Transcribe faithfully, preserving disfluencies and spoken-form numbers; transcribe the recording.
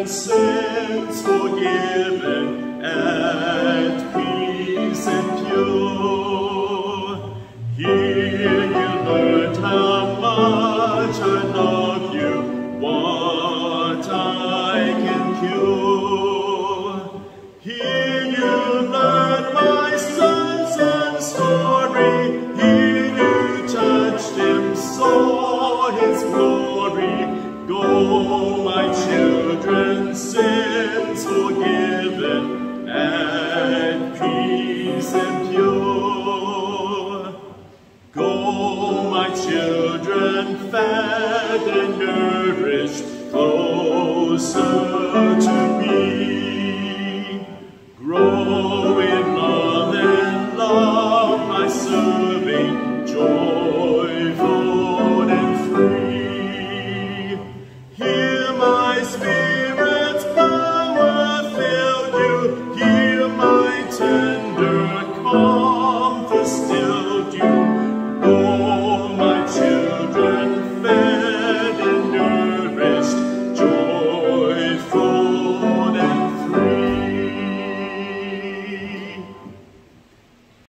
sins forgiven, at peace and pure. Here you learned how much I love you, what I can cure. Here you learned my son's and story, here you touched him, saw his glory. Go, my children, sins forgiven, at peace and pure. Go, my children, fed and nourished, closer to